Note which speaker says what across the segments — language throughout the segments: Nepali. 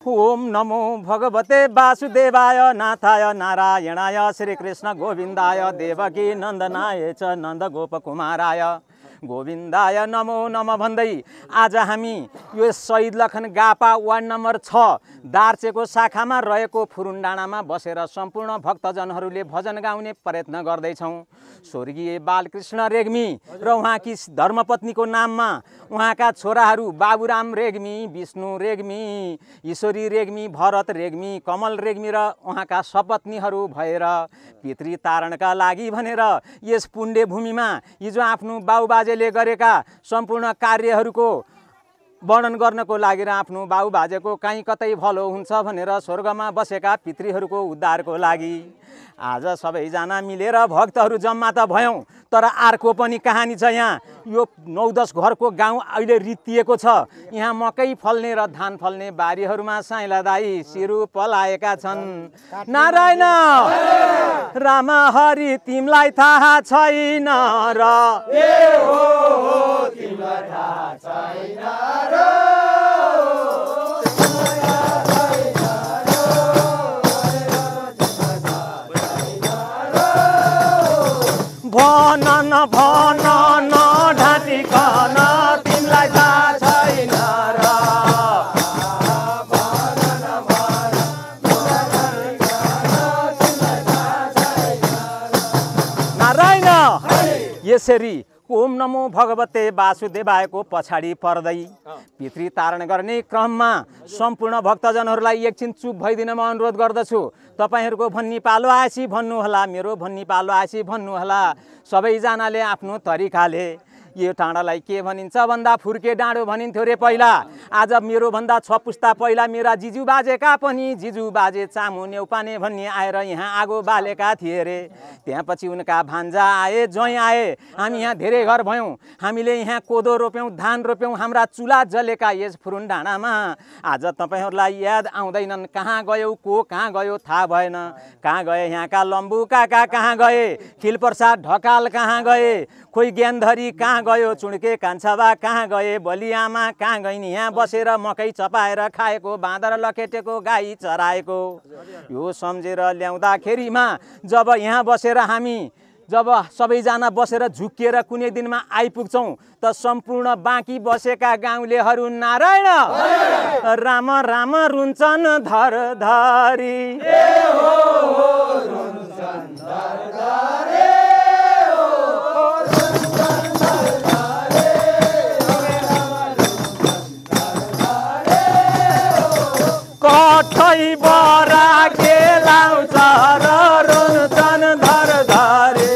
Speaker 1: ओम नमो भगवते वासुदेवाय नाथाय नारायणाय श्रीकृष्ण गोविन्दाय देवकी नन्दनाय च नन्दगोपकुमाराय गोविन्दाय नमो नमः भन्दै आज हामी यो शहीद लखन गापा वार्ड नम्बर 6 दार्चेको शाखामा रहेको फुरुन डाँडामा बसेर सम्पूर्ण भक्तजनहरूले भजन गाउने प्रयत्न गर्दैछौँ। स्वर्गीय बालकृष्ण रेग्मी र उहाँकी धर्मपत्नीको नाममा उहाँका छोराहरू बाबुराम रेग्मी, विष्णु रेग्मी, ईश्वरी रेग्मी, भरत रेग्मी, कमल रेग्मी र उहाँका सपत्नीहरू भएर पितृ तारणका लागि भनेर यस पुण्य भूमिमा हिजो आफ्नो बाबुबाजेले गरेका सम्पूर्ण कार्यहरूको वर्णन गर्नको लागि र आफ्नो बाबुबाजेको काहीँ कतै भलो हुन्छ भनेर स्वर्गमा बसेका पितृहरूको उद्धारको लागि आज सबैजना मिलेर भक्तहरू जम्मा त भयौँ, तर अर्को पनि कहानी छ। यहाँ यो 9-10 घरको गाउँ अहिले रित्तिएको छ। यहाँ मकै फल्ने र धान फल्ने बारीहरूमा साइला दाई सिरु पलाएका छन्। नारायण राम हरि तिमीलाई थाहा छैन र तिमीलाई थाहा छैन र भन भन ढाँटिकन तिमीलाई थाहा छैन र नारायण यसरी ओम नमो भगवते वासुदेवायको पछाडि पर्दै पितृ तारण गर्ने क्रममा सम्पूर्ण भक्तजनहरूलाई एकछिन चुप भइदिन म अनुरोध गर्दछु। तपाईहरूको भन्ने पालो आएपछि भन्नुहोला, मेरो भन्ने पालो आएपछि भन्नुहोला। सबैजनाले आफ्नो तरिकाले यो डाँडालाई के भनिन्छ भन्दा फुर्के डाँडो भनिन्थ्यो रे पहिला। आज मेरो भन्दा 6 पुस्ता पहिला मेरा जिजु बाजेका पनि जिजु बाजे चामु नेउपाने भन्ने आएर यहाँ आगो बालेका थिए रे। त्यहाँपछि उनका भान्जा आए, ज्वाइँ आए, हामी यहाँ धेरै घर भयौँ। हामीले यहाँ कोदो रोप्यौँ, धान रोप्यौँ, हाम्रा चुला जलेका यस फुरुन डाँडामा आज तपाईँहरूलाई याद आउँदैनन्। कहाँ गयो, को कहाँ गयो थाहा भएन। कहाँ गए यहाँका लम्बु काका, कहाँ गए खिलप्रसाद ढकाल, कहाँ गए खोइ ज्ञानधरी, कहाँ गयो चुड्के कान्छाबा, कहाँ गए बलियामा, कहाँ गइन् यहाँ बसेर मकै चपाएर खाएको, बाँदर लखेटेको, गाई चराएको। यो सम्झेर ल्याउँदाखेरिमा जब यहाँ बसेर हामी जब सबैजना बसेर झुक्किएर कुनै दिनमा आइपुग्छौँ त सम्पूर्ण बाँकी बसेका गाउँलेहरू नारायण राम राम रुन्छन् धर धरी कठै बरा खेलाउँछ र रुन्छन् धर धरी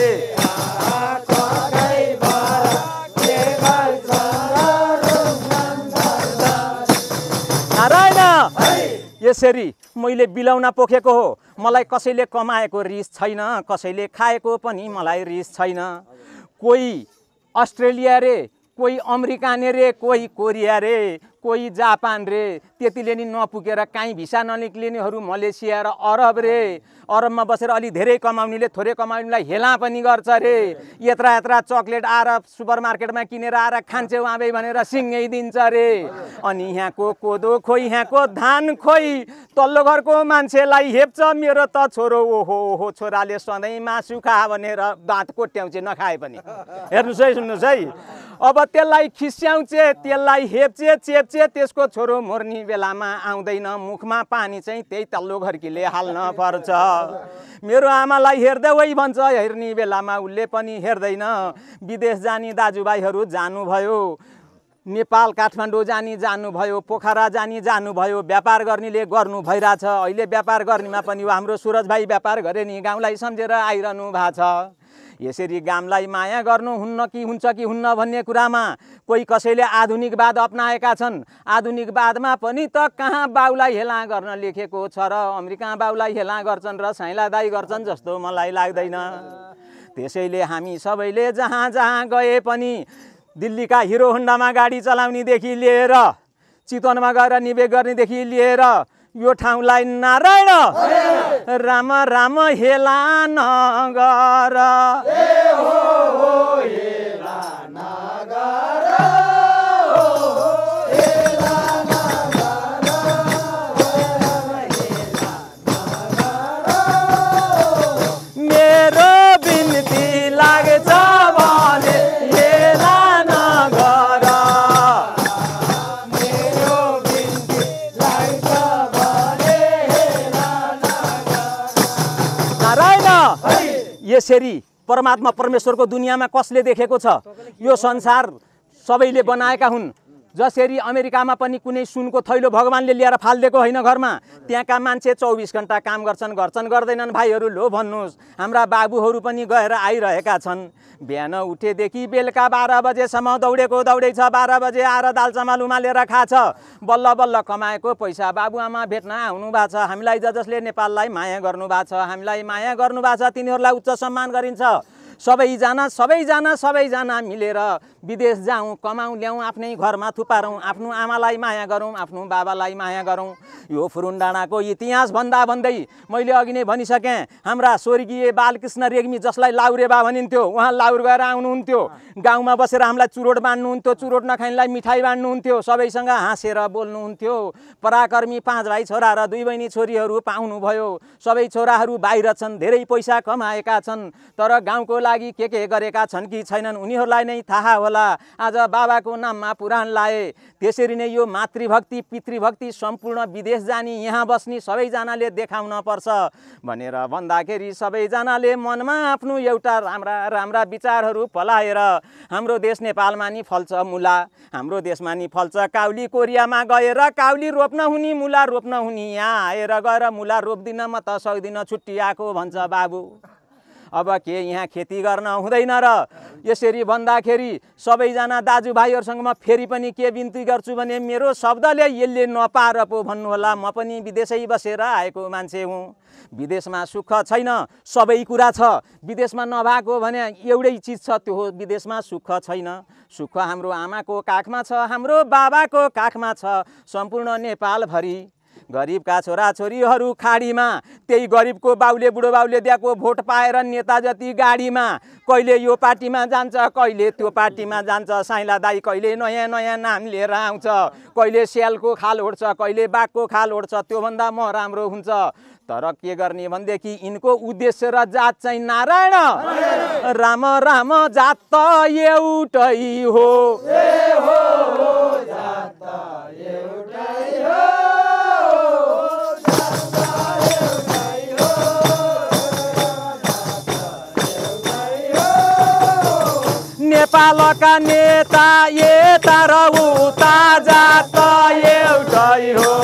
Speaker 1: नारायण यसरी मैले बिलाउन पोखेको हो। मलाई कसैले कमाएको रिस छैन, कसैले खाएको पनि मलाई रिस छैन। कोही अस्ट्रेलिया रे, कोही अमेरिकाने रे, कोही कोरिया रे, कोही जापान रे, त्यतिले नि नपुगेर काहीँ भिसा ननिक्लिनेहरू मलेसिया र अरब रे। अरबमा बसेर अलि धेरै कमाउनेले थोरै कमाउनेलाई हेला पनि गर्छ रे। यत्रा यत्रा चक्लेट आएर सुपरमार्केटमा किनेर आएर खान्छौ आबै भनेर सिङ्गै दिन्छ रे। अनि यहाँको कोदो खोइ, यहाँको धान खोइ, तल्लो घरको मान्छेलाई हेप्छ मेरो त छोरो ओहो ओहो छोराले सधैँ मासु खा भनेर दाँत कोट्याउँछ नखाए पनि। हेर्नुहोस् है, सुन्नुहोस् है, अब त्यसलाई खिस्याउँछे, त्यसलाई हेप्छे, चेप्छे, त्यसको छोरो मर्ने बेलामा आउँदैन, मुखमा पानी चाहिँ त्यही तल्लो घरकीले हाल्न पर्छ। मेरो आमालाई हेर्दै वही भन्छ, हेर्ने बेलामा उसले पनि हेर्दैन। विदेश जाने दाजुभाइहरू जानुभयो, नेपाल काठमाडौँ जानुभयो, पोखरा जानुभयो, व्यापार गर्नेले गर्नु भइरहेछ। अहिले व्यापार गर्नेमा पनि हाम्रो सुरज भाइ व्यापार गरे नि गाउँलाई सम्झेर आइरहनु भएको छ। यसरी गाउँलाई माया गर्नु हुन्न कि हुन्छ कि हुन्न भन्ने कुरामा कोही कसैले आधुनिकवाद अपनाएका छन्। आधुनिकवादमा पनि त कहाँ बाउलाई हेला गर्न लेखेको छ र अमेरिका बाउलाई हेला गर्छन् र साइला दाई गर्छन् जस्तो मलाई लाग्दैन। त्यसैले हामी सबैले जहाँ जहाँ गए पनि दिल्लीका हिरो होन्डामा गाडी चलाउनेदेखि लिएर चितवनमा गएर निवेक गर्नेदेखि लिएर यो ठाउँलाई नारायण राम राम हेला नगर यसरी परमात्मा परमेश्वरको दुनियाँमा कसले देखेको छ? यो संसार सबैले बनाएका हुन्। जसरी अमेरिकामा पनि कुनै सुनको थैलो भगवानले ल्याएर फालिदिएको होइन घरमा, त्यहाँका मान्छे 24 घण्टा काम गर्छन् गर्दैनन्। भाइहरू लो भन्नुहोस्, हाम्रा बाबुहरू पनि गएर आइरहेका छन्। बिहान उठेदेखि बेलुका 12 बजेसम्म दौडेको दौडै छ। 12 बजे आएर दाल चामल उमालेर खाछ। बल्ल बल्ल कमाएको पैसा बाबुआमा भेट्न आउनु भएको छ। हामीलाई जसले नेपाललाई माया गर्नुभएको छ, हामीलाई माया गर्नुभएको छ, तिनीहरूलाई उच्च सम्मान गरिन्छ। सबैजना मिलेर विदेश जाउँ, कमाउँ, ल्याउँ, आफ्नै घरमा थुपारौँ, आफ्नो आमालाई माया गरौँ, आफ्नो बाबालाई माया गरौँ। यो फुरुन डाँडाको इतिहास भन्दै मैले अघि नै भनिसकेँ। हाम्रा स्वर्गीय बालकृष्ण रेग्मी, जसलाई लाउरेबा भनिन्थ्यो, उहाँ लाउर गएर आउनुहुन्थ्यो। गाउँमा बसेर हामीलाई चुरोट बाँड्नुहुन्थ्यो, चुरोट नखाइनलाई मिठाई बाँड्नुहुन्थ्यो, सबैसँग हाँसेर बोल्नुहुन्थ्यो। पराक्रमी 5 भाइ छोरा र 2 बहिनी छोरीहरू पाउनुभयो। सबै छोराहरू बाहिर छन्, धेरै पैसा कमाएका छन्, तर गाउँको लागि के गरेका छन् कि छैनन् उनीहरूलाई नै थाहा होला। आज बाबाको नाममा पुराण लाए। त्यसरी नै यो मातृभक्ति पितृभक्ति सम्पूर्ण विदेश जानी यहाँ बस्ने सबैजनाले देखाउन पर्छ भनेर भन्दाखेरि सबैजनाले मनमा आफ्नो एउटा राम्रा विचारहरू पलाएर हाम्रो देश नेपालमा नि फल्छ मुला, हाम्रो देशमा नि फल्छ काउली। कोरियामा गएर काउली रोप्न हुने, मुला रोप्न हुने, यहाँ आएर गएर मुला रोप्दिन म त सक्दिन, छुट्टी आएको भन्छ बाबु। अब के यहाँ खेती गर्न हुँदैन र? यसरी भन्दाखेरि सबैजना दाजुभाइहरूसँग म फेरि पनि के बिन्ती गर्छु भने मेरो शब्दले यसले नपार पो भन्नुहोला। म पनि विदेशै बसेर आएको मान्छे हुँ। विदेशमा सुख छैन, सबै कुरा छ। विदेशमा नभएको भने एउटै चिज छ, त्यो हो विदेशमा सुख छैन। सुख हाम्रो आमाको काखमा छ, हाम्रो बाबाको काखमा छ, सम्पूर्ण नेपालभरि। गरिबका छोराछोरीहरू खाडीमा, त्यही गरिबको बाउले बुढो बाउले दिएको भोट पाएर नेता जति गाडीमा, कहिले यो पार्टीमा जान्छ, कहिले त्यो पार्टीमा जान्छ। साइला दाई कहिले नयाँ नाम लिएर आउँछ, कहिले स्यालको खाल ओढ्छ, कहिले बाघको खाल ओढ्छ, त्योभन्दा म राम्रो हुन्छ। तर के गर्ने भनेदेखि यिनको उद्देश्य र जात चाहिँ नारायण राम राम, जात त एउटै हो, नेपालका नेता यता र उता, जात एउटै हो।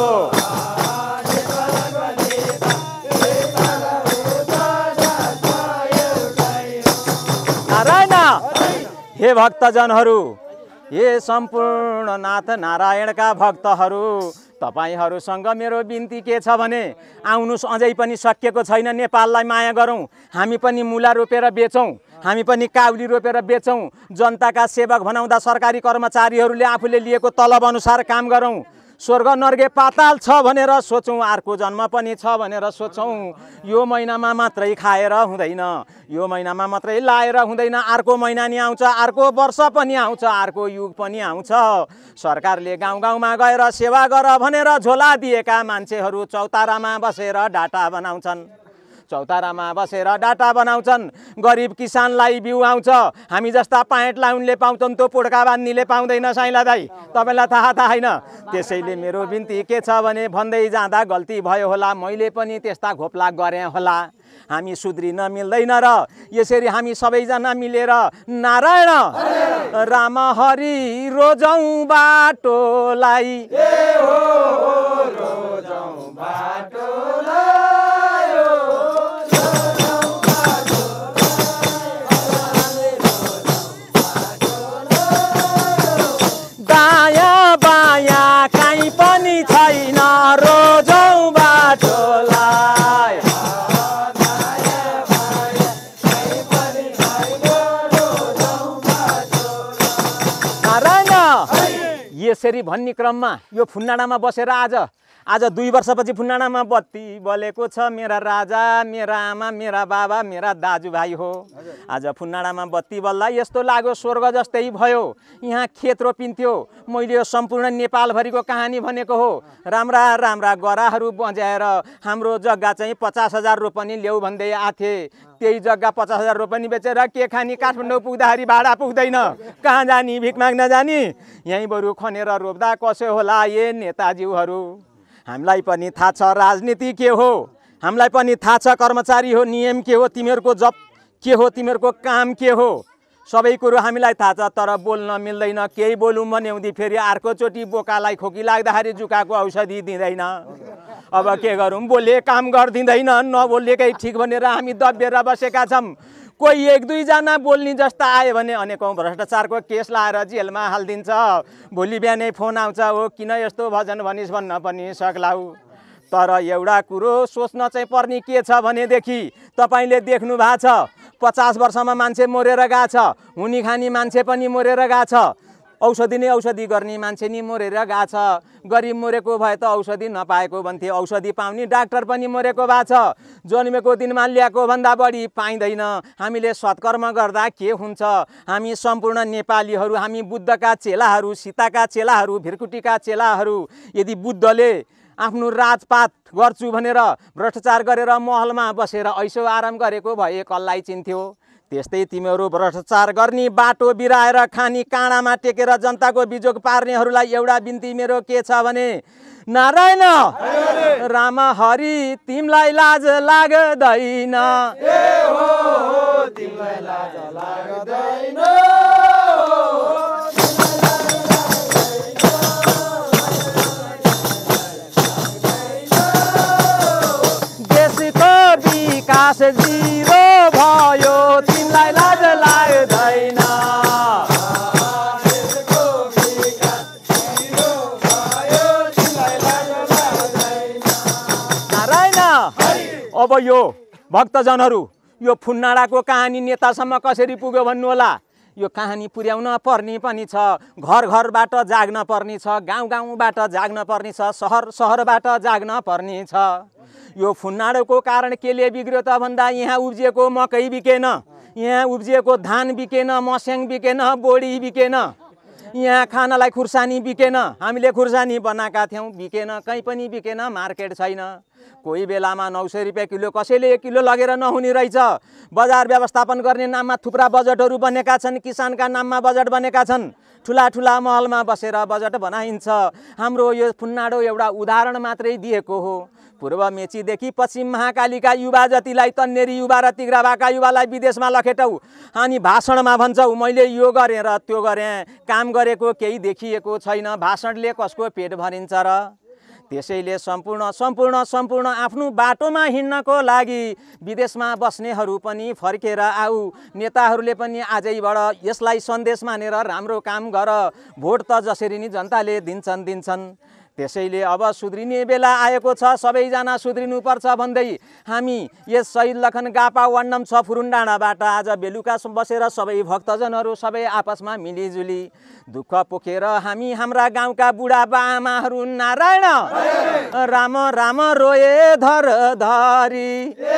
Speaker 1: नारायण। हे भक्तजनहरू, हे सम्पूर्ण नाथ नारायणका भक्तहरू, तपाईहरूसँग मेरो बिन्ती के छ भने आउनुस्, अझै पनि सकिएको छैन। नेपाललाई माया गरौँ, हामी पनि मुला रोपेर बेचौँ, हामी पनि काउली रोपेर बेचौँ। जनताका सेवक बनाउँदा सरकारी कर्मचारीहरूले आफूले लिएको तलब अनुसार काम गरौँ। स्वर्ग नर्गे पाताल छ भनेर सोचौँ, अर्को जन्म पनि छ भनेर सोचौँ। यो महिनामा मात्रै खाएर हुँदैन, यो महिनामा मात्रै लाएर हुँदैन। अर्को महिना नि आउँछ, अर्को वर्ष पनि आउँछ, अर्को युग पनि आउँछ। सरकारले गाउँ गाउँमा गएर सेवा गर भनेर झोला दिएका मान्छेहरू चौतारामा बसेर डाटा बनाउँछन्, चौतारामा बसेर डाटा बनाउँछन्। गरिब किसानलाई बिउ आउँछ, हामी जस्ता पाएट लाउनले पाउँछन्, त्यो पुड्का बान्नीले पाउँदैन। साइला दाई तपाईँलाई थाहा छैन। त्यसैले मेरो बिन्ती के छ भने भन्दै जाँदा गल्ती भयो होला, मैले पनि त्यस्ता घोप्ला गरेँ होला। हामी सुध्रिन मिल्दैन र यसरी हामी सबैजना मिलेर नारायण राम हरि रोजौँ बाटोलाई, रोजौँ बाटोलाई। दायाँ बायाँ काहीँ पनि छैन, रोजौँ बाटोलाई। नारायण। यसरी भन्ने क्रममा यो फुन्नाडामा बसेर आज 2 वर्षपछि फुन्नाडामा बत्ती बलेको छ। मेरा राजा, मेरा आमा, मेरा बाबा, मेरा दाजुभाइ हो। आज फुन्नाडामा बत्ती बल्दा यस्तो लाग्यो स्वर्ग जस्तै भयो। यहाँ खेत रोपिन्थ्यो। मैले यो सम्पूर्ण नेपालभरिको कहानी भनेको हो। राम्रा राम्रा गराहरू बजाएर हाम्रो जग्गा चाहिँ 50,000 रोपनी ल्याऊ भन्दै आथे। त्यही जग्गा 50,000 रोपनी बेचेर के खानी? काठमाडौँ पुग्दाखेरि भाडा पुग्दैन, कहाँ जानी? भिख माग्न जानी? यहीँ बरु खनेर रोप्दा कसो होला? ये नेताज्यूहरू, हामीलाई पनि थाहा छ राजनीति के हो, हामीलाई पनि थाहा छ कर्मचारी हो नियम के हो। तिमीहरूको के हो तिमीहरूको काम के हो सबै कुरो हामीलाई थाहा छ तर बोल्न मिल्दैन केही बोलौँ भने उनी फेरि अर्कोचोटि बोकालाई खोकी लाग्दाखेरि जुकाको औषधि दिँदैन अब के गरौँ बोले काम गर्दिँदैन नबोलेकै ठिक भनेर हामी दबिएर बसेका छौँ कोही एक दुईजना बोल्ने जस्ता आयो भने अनेकौँ भ्रष्टाचारको केस लाएर जेलमा हालिदिन्छ भोलि बिहानै फोन आउँछ हो किन यस्तो भजन भनिस् भन्न पनि सक्लाउ तर एउटा कुरो सोच्न चाहिँ पर्ने के छ भनेदेखि तपाईँले देख्नु भएको छ 50 वर्षमा मान्छे मरेर गएको छ हुनी खानी मान्छे पनि मरेर गएको छ औषधि नै औषधि गर्ने मान्छे नि मरेर गएको छ गरिब मरेको भए त औषधि नपाएको भन्थे औषधि पाउने डाक्टर पनि मरेको भएको छ जन्मेको दिनमा ल्याएको भन्दा बढी पाइँदैन हामीले सत्कर्म गर्दा के हुन्छ हामी सम्पूर्ण नेपालीहरू हामी बुद्धका चेलाहरू सीताका चेलाहरू भिरकुटीका चेलाहरू यदि बुद्धले आफ्नो राजपात गर्छु भनेर भ्रष्टाचार गरेर महलमा बसेर ऐसो आराम गरेको भए कसलाई चिन्थ्यो त्यस्तै तिमीहरू भ्रष्टाचार गर्ने बाटो बिराएर खानी काँडामा टेकेर जनताको बिजोग पार्नेहरूलाई एउटा बिन्ती मेरो के छ भने नारायण राम हरि तिमीलाई लाज लाग्दैन तिमीलाई लाज लाग्दैन विकास जिरो भयो तिमीलाई लाज लाग्दैन नारायण अब यो भक्तजनहरू यो फुन्नाडाको कहानी नेतासम्म कसरी पुग्यो भन्नु होला यो कहानी पुर्याउन पर्ने पनि छ घर घरबाट जाग्न पर्ने छ गाउँ गाउँबाट जाग्न पर्ने छ शहर शहरबाट जाग्न पर्ने छ यो फुन्नाडोको कारण केले बिग्रियो त भन्दा यहाँ उब्जिएको मकै बिकेन यहाँ उब्जिएको धान बिकेन मस्याङ बिकेन बोडी बिकेन यहाँ खानालाई खुर्सानी बिकेन हामीले खुर्सानी बनाएका थियौँ बिकेन कहीँ पनि बिकेन मार्केट छैन कोही बेलामा 900 रुपियाँ किलो कसैले 1 किलो लगेर नहुने रहेछ बजार व्यवस्थापन गर्ने नाममा थुप्रा बजेटहरू बनेका छन् किसानका नाममा बजेट बनेका छन् ठुला ठुला महलमा बसेर बजेट बनाइन्छ हाम्रो यो फुन्नाडो एउटा उदाहरण मात्रै दिएको हो पूर्व मेचीदेखि पश्चिम महाकालीका युवा जतिलाई तन्नेरी युवा र तिग्राबाका युवालाई विदेशमा लखेटौ अनि भाषणमा भन्छौ मैले यो गरेँ र त्यो गरेँ काम गरेको केही देखिएको छैन भाषणले कसको पेट भरिन्छ र त्यसैले सम्पूर्ण आफ्नो बाटोमा हिँड्नको लागि विदेशमा बस्नेहरू पनि फर्केर आऊ नेताहरूले पनि आजैबाट यसलाई सन्देश मानेर राम्रो काम गर भोट त जसरी नि जनताले दिन्छन् त्यसैले अब सुध्रिने बेला आएको छ सबैजना सुध्रिनुपर्छ भन्दै हामी यस शहीद लखन गापा वार्ड नम्बर 6 फुरुन्डाँडाबाट आज बेलुका बसेर सबै भक्तजनहरू सबै आपसमा मिलिजुली दुःख पोखेर हामी हाम्रा गाउँका बुढाबा आमाहरू नारायण राम राम रोए धर धरी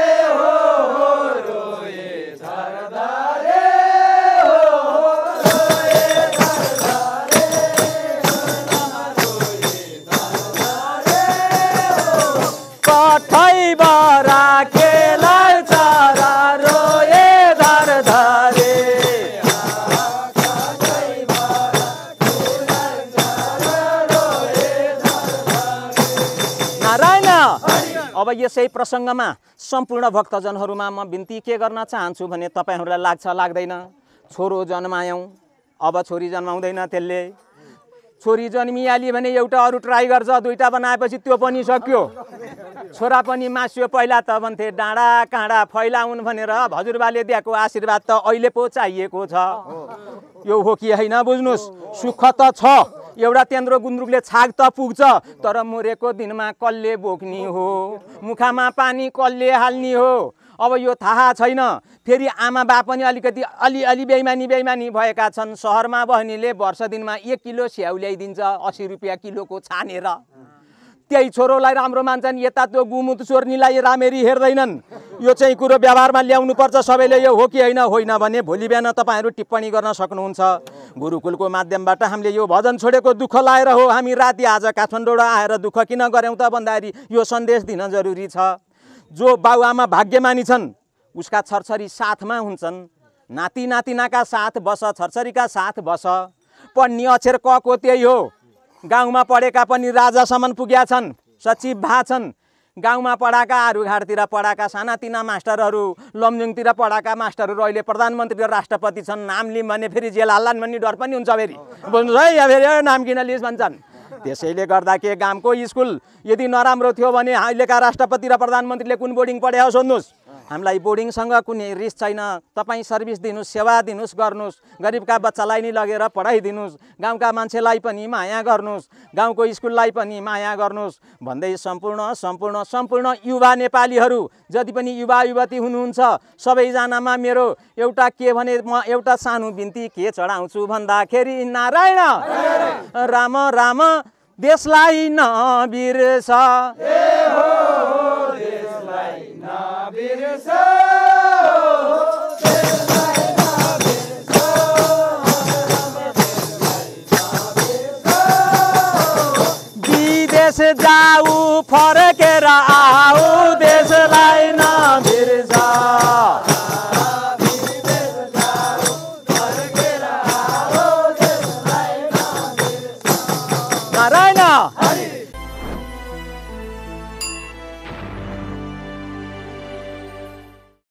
Speaker 1: अब यसै प्रसङ्गमा सम्पूर्ण भक्तजनहरूमा म बिन्ती के गर्न चाहन्छु भने तपाईहरूलाई लाग्छ लाग्दैन छोरो जन्मायौँ अब छोरी जन्माउँदैन त्यसले छोरी जन्मिहाली भने एउटा अरू ट्राई गर्छ दुईटा बनाएपछि त्यो पनि सक्यो छोरा पनि मास्यो पहिला त भन्थे डाँडा काँडा फैलाउन् भनेर हजुरबाले दिएको आशीर्वाद त अहिले पो चाहिएको छ यो हो कि होइन बुझ्नुस् सुख त छ एउटा तेन्द्रो गुन्द्रुकले छाग त पुग्छ तर मरेको दिनमा कसले बोक्ने हो मुखामा पानी कसले हाल्ने हो अब यो थाहा छैन फेरि आमा बा पनि अलिकति अलि बेइमानी भएका छन् शहरमा बहिनीले वर्ष दिनमा 1 किलो स्याउ ल्याइदिन्छ 80 रुपियाँ किलोको छानेर त्यही छोरोलाई राम्रो मान्छन् यता त्यो गुमुत चोर्नीलाई रामेरी हेर्दैनन् यो चाहिँ कुरो व्यवहारमा ल्याउनु पर्छ सबैले यो हो कि होइन भने भोलि बिहान तपाईहरु टिप्पणी गर्न सक्नुहुन्छ गुरुकुलको माध्यमबाट हामीले यो भजन छोडेको दुःख लाएर हो हामी राति आज काठमाडौँबाट आएर दुःख किन गर्यौं त भन्दाखेरि यो सन्देश दिन जरुरी छ जो बाउआमा भाग्यमानी छन् उसका छरछरी साथमा हुन्छन् नाति नातिनाका साथ बस छरछरीका साथ बस पढ्ने अक्षर क को त्यही हो गाउँमा पढेका पनि राजासम्म पुग्या छन् सचिव भा छन् गाउँमा पढाएका आरुघाटतिर पढाएका सानातिना मास्टरहरू, लमजुङतिर पढाएका मास्टरहरू अहिले प्रधानमन्त्री र राष्ट्रपति छन्। नाम लिम भने फेरि जेल हाल्लान् भन्ने डर पनि हुन्छ। फेरि बुझ्नुहोस् है, या फेरि नाम किन लिस् भन्छन्। त्यसैले गर्दा के गाउँको स्कुल यदि नराम्रो थियो भने अहिलेका राष्ट्रपति र प्रधानमन्त्रीले कुन बोर्डिङ पढायो सोध्नुहोस्। हामीलाई बोर्डिङसँग कुनै रिस छैन। तपाईँ सर्भिस दिनुहोस्, सेवा दिनुहोस्, गर्नुहोस्। गरिबका बच्चालाई नि लगेर पढाइदिनुहोस्, गाउँका मान्छेलाई पनि माया गर्नुहोस्, गाउँको स्कुललाई पनि माया गर्नुहोस् भन्दै सम्पूर्ण युवा नेपालीहरू जति पनि युवा युवती हुनुहुन्छ सबैजनामा मेरो एउटा के भने म एउटा सानो बिन्ती के चढाउँछु भन्दाखेरि नारायण राम राम देशलाई नबिर्स, विदेश जाऊ फर्केर आऊ देशलाई नबिर्स। नारायण